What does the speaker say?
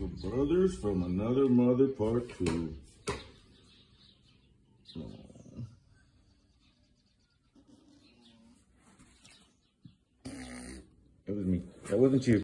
For Brothers from Another Mother Part 2. Aww. That was me. That wasn't you.